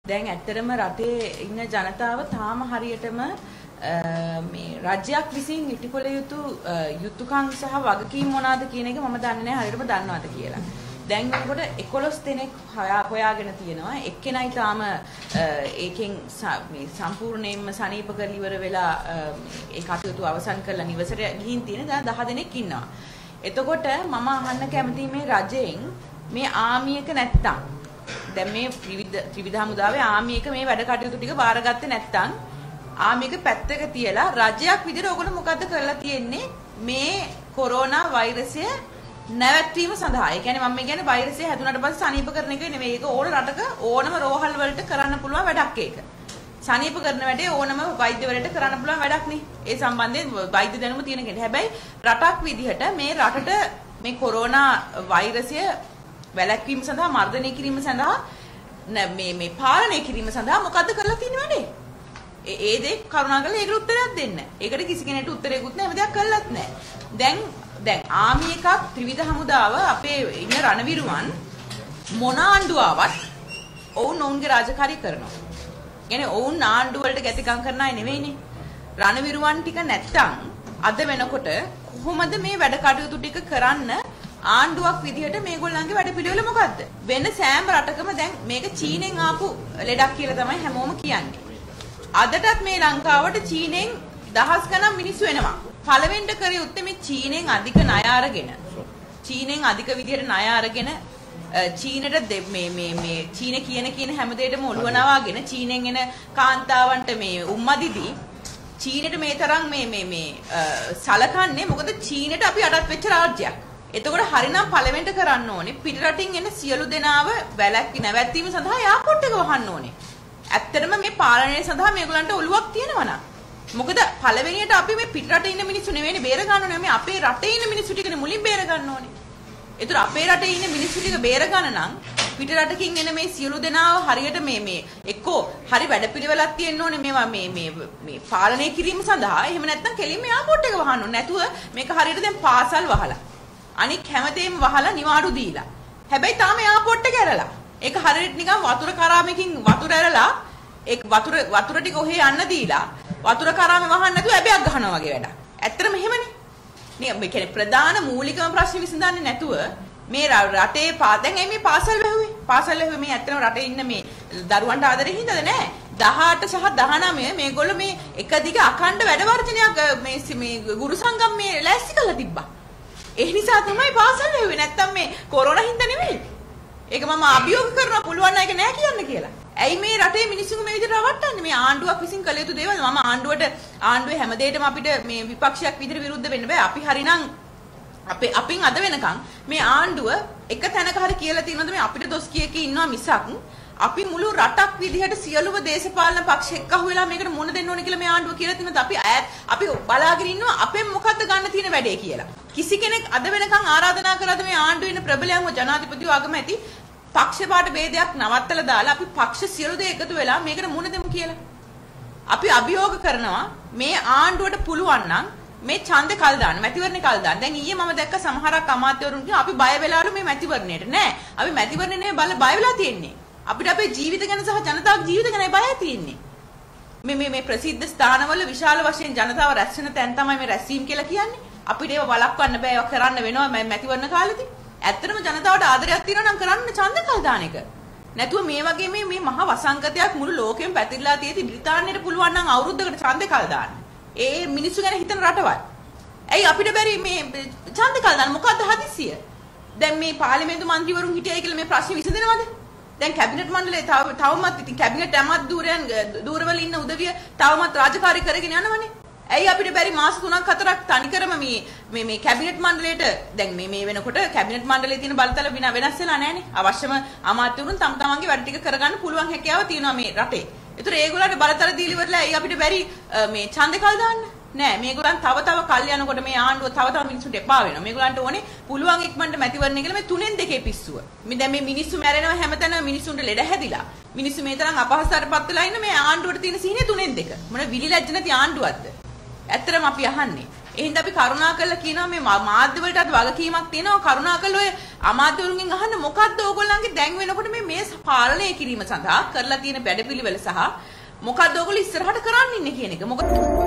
දැන් ඇත්තටම රටේ ඉන්න ජනතාව තාම හරියටම මේ රාජ්‍යයක් විසින් ඉටුකළ යුතු යුතුයකම් සහ වගකීම් මොනවාද කියන එක මම දන්නේ නැහැ හරියටම දන්නවද කියලා. දැන් වෙනකොට 11 දෙනෙක් හොයාගෙන තියෙනවා. එක්කෙනයි තාම ඒකෙන් මේ සම්පූර්ණයෙන්ම සනීප කරලා ඉවර වෙලා ඒ කටයුතු අවසන් කරලා නිවසට ගිහින් තියෙන දැන් 10 දෙනෙක් ඉන්නවා. එතකොට මම අහන්න කැමතියි මේ රජයෙන් මේ ආමියක නැත්තම් දැන් මේ ත්‍රිවිධ හමුදාවේ ආමියක මේ වැඩ කටයුතු ටික බාරගත්තේ නැත්තම් ආමියක පැත්තක තියලා රජයක් විදිහට ඔයගොල්ලෝ මොකද්ද කරලා තියෙන්නේ මේ කොරෝනා වෛරසය නැවැත්වීම සඳහා. ඒ කියන්නේ මම කියන්නේ වෛරසය හැදුනට පස්සේ සනීප කරන එක නෙමෙයි. ඒක ඕන රටක ඕනම රෝහල් වලට කරන්න පුළුවන් වැඩක් ඒක. සනීප කරන වැඩේ ඕනම වෛද්‍යවරයෙක්ට කරන්න පුළුවන් වැඩක් නේ. ඒ සම්බන්ධයෙන් වෛද්‍ය දැනුම තියෙන කෙනෙක්. හැබැයි රටක් විදිහට මේ රටට මේ කොරෝනා වෛරසය වැළැක්වීම සඳහා මර්ධනය කිරීම සඳහා මේ පාලනය කිරීම සඳහා මොකද්ද කරලා තියෙන්නේ වැඩේ? ඒ දේ කරුණාකරලා ඒකට උත්තරයක් දෙන්න. ඒකට කිසි කෙනෙකුට උත්තරයක්වත් නැහැ. හැම දෙයක් කළත් නැහැ. දැන් ආමි එකක් ත්‍රිවිධ හමුදාව අපේ ඉන්න රණවිරුවන් මොන ආණ්ඩුවාවත් ඔවුන්ගේ රාජකාරී කරනවා. කියන්නේ ඔවුන් ආණ්ඩුව වලට ගැතිකම් කරන අය නෙවෙයිනේ. රණවිරුවන් ටික නැත්තම් අද වෙනකොට කොහොමද මේ වැඩ කටයුතු ටික කරන්න ආණ්ඩුවක් විදිහට මේගොල්ලන්ගේ වැඩ පිළිවෙල මොකද්ද? වෙන සෑම රටකම දැන් මේක චීනෙන් ආපු ලෙඩක් කියලා තමයි හැමෝම කියන්නේ. අදටත් මේ ලංකාවට චීනෙන් දහස් ගණන් මිනිස්සු එනවා. පළවෙනිට කර යුත්තේ මේ චීනෙන් අධික ණය අරගෙන චීනෙන් අධික විදිහට ණය අරගෙන චීනට මේ චීන කියන හැම දෙයකම ඔළුව නවාගෙන චීනෙන් එන කාන්තාවන්ට මේ උම්මදිදී චීනෙට මේ තරම් මේ සලකන්නේ මොකද චීනෙට අපි අඩත් වෙච්ච රාජ්‍යයක්. එතකොට හරිනම් පළවෙනිට කරන්න ඕනේ පිටරටින් එන සියලු දෙනාව නැවැත්වීම සඳහා එයාපෝට් එක වහන්න ඕනේ. ඇත්තටම මේ පාලනය සඳහා මේගොල්ලන්ට ඔළුවක් තියෙනවා නම් මොකද පළවෙනියට අපි මේ පිටරටේ ඉන්න මිනිස්සු නෙවෙයිනේ බේර ගන්න ඕනේ මේ අපේ රටේ ඉන්න මිනිස්සු ටිකනේ මුලින් බේර ගන්න ඕනේ. ඒතර අපේ රටේ ඉන්න මිනිස්සු ටික බේර ගන්න නම් පිටරටකින් එන මේ සියලු දෙනාව හරියට මේ එක්කෝ හරි වැඩපිළිවෙලක් තියෙන්න ඕනේ මේවා මේ පාලනය කිරීම සඳහා. එහෙම නැත්නම් කෙලින්ම එයාපෝට් එක වහන්න ඕනේ. නැතුව මේක හරියට දැන් පාසල් වහලා අනික හැමදේම වහලා නිවාඩු දීලා. හැබැයි තාම එයාපෝට් එක ඇරලා. ඒක හරියට නිකන් වතුර කරාමකින් වතුර ඇරලා ඒ වතුර ටික ඔහේ යන්න දීලා වතුර කරාමේ වහන්න නැතුව ඇබයක් ගහනවා වගේ වැඩක්. ඇත්තටම එහෙමනේ. මේ කියන්නේ ප්‍රධාන මූලිකම ප්‍රශ්නේ විසඳන්නේ නැතුව මේ රටේ දැන් මේ පාසල් වැහුවේ. පාසල් වැහුවේ මේ ඇත්තටම රටේ ඉන්න මේ දරුවන්ට ආදරේ හින්දාද නෑ. 18 සහ 19 මේගොල්ලෝ මේ එක දිග අඛණ්ඩ වැඩ වර්ජනයක් මේ ගුරු සංගම් මේ ලෑස්ති කරලා තිබ්බා. ඒ නිසා තමයි පාසල් වැහුවේ. නැත්තම් මේ කොරෝනා හින්දා නෙවෙයි. ඒක මම අභියෝග කරනවා පුළුවන් නෑ ඒක නෑ කියන්න කියලා. ඇයි මේ රටේ මිනිස්සුන්ගේ මේ විදිහට රවට්ටන්නේ? මේ ආණ්ඩුවක් විසින් කළ යුතු දේවල් මම ආණ්ඩුවේ හැමදේටම අපිට මේ විපක්ෂයක් විදිහට විරුද්ධ වෙන්න බෑ. අපි හරිනම් අපින් අද වෙනකන් මේ ආණ්ඩුව එක තැනක හරි කියලා තියෙනවද මේ අපිට දොස් කිය කී ඉන්නවා මිසක් අපි මුළු රටක් විදිහට සියලුම දේශපාලන පක්ෂ එක්කහුව වෙලා මේකට මුණ දෙන්න ඕනේ කියලා මේ ආණ්ඩුව කියලා තියෙනවද? අපි බලාගෙන ඉන්නවා අපෙන් මොකද්ද ගන්න තියෙන වැඩේ කියලා. කිසි කෙනෙක් අද වෙනකන් ආරාධනා කරාද මේ ආණ්ඩුවේ ඉන්න ප්‍රබලයන්ව ජනාධිපතිව අගමැති පක්ෂපාත ભેදයක් නවත්තලා දාලා අපි පක්ෂ සියලු දේ එකතු වෙලා මේකට මුණ දෙමු කියලා. අපි අභියෝග කරනවා මේ ආණ්ඩුවට පුළුවන් නම් මේ ඡන්දේ කල් දාන්න මැතිවරණේ කල් දාන්න. දැන් ඊයේ මම දැක්ක සමහරක් අමාත්‍යවරුන් කියන අපි බය වෙලාලු මේ මැතිවරණයට. නෑ. අපි මැතිවරණේ නෙමෙයි බය වෙලා තියෙන්නේ. අපිට අපේ ජීවිත ගැන සහ ජනතාවගේ ජීවිත ගැන බයයි තියෙන්නේ. මේ ප්‍රසිද්ධ ස්ථානවල විශාල වශයෙන් ජනතාව රැස් වෙන තැන් තමයි මේ රැස්වීම කියලා කියන්නේ. අපිට ඒව වළක්වන්න බෑ. ඒව කරන්න වෙනවා මැතිවරණ කාලෙදී. ඇත්තටම ජනතාවට ආදරයක් තියෙනවා නම් කරන්න ඡන්ද කල් දාන එක. නැතුව මේ වගේ මේ මහා වසංගතයක් මුළු ලෝකෙම පැතිරලා තියෙති බ්‍රිතාන්‍යයට පුළුවන් නම් අවුරුද්දකට ඡන්ද කල් දාන්න. ඒ මිනිස්සු ගැන හිතන රටවල්. ඇයි අපිට බැරි මේ ඡන්ද කල් දාන්න? මොකද්ද හදිසිය? දැන් මේ පාර්ලිමේන්තු මන්ත්‍රීවරුන් හිටියයි කියලා මේ ප්‍රශ්නේ විසඳනවද? දැන් කැබිනට් මණ්ඩලයේ තවමත් ඉතින් කැබිනට් ඇමත් දූරවල ඉන්න උදවිය තවමත් රාජකාරී කරගෙන යනවනේ. ඇයි අපිට බැරි මාස 3ක් 4ක් තනිකරම මේ කැබිනට් මණ්ඩලයට දැන් මේ වෙනකොට කැබිනට් මණ්ඩලයේ තියෙන බලතල වෙනස් වෙලා නැහනේ. අවශ්‍යම අමාත්‍යවරුන් තමන්ගේ වැඩ ටික කරගන්න පුළුවන් හැකියාව තියෙනවා මේ රටේ. ඒතර ඒගොල්ලන්ට බලතල දීලි ඉවරලා ඇයි අපිට බැරි මේ ඡන්දේ කල් දාන්න? නෑ මේගොල්ලන් තව කල් යනකොට මේ ආණ්ඩුව තව මිනිස්සුන්ට එපා වෙනවා. මේගොල්ලන්ට ඕනේ පුළුවන් ඉක්මනට මැතිවරණය කියලා මේ තුනෙන් දෙකේ පිස්සුව. මේ දැන් මේ මිනිස්සු මැරෙනවා හැමතැනම මිනිස්සුන්ට ලෙඩ හැදිලා. මිනිස්සු මේ තරම් අපහසුතාවටපත් වෙලා ඉන්න මේ ආණ්ඩුවට තියෙන සීනේ තුනෙන් දෙක. මොන විලි ලැජ්ජ නැති ආණ්ඩුවක්ද? ඇත්තටම අපි අහන්නේ. එහෙනම් අපි කරුණාකරලා කියනවා මේ මාධ්‍ය වලටත් වගකීමක් තියෙනවා. කරුණාකරලා ඔය අමාත්‍යවරුන්ගෙන් අහන්න මොකද්ද ඕගොල්ලන්ගේ දැන් වෙනකොට මේ පාලනය කිරීම සඳහා කරලා තියෙන වැඩපිළිවෙල සහ මොකද්ද ඕගොල්ලෝ ඉස්සරහට කරන්න ඉන්නේ කියන එක. මොකද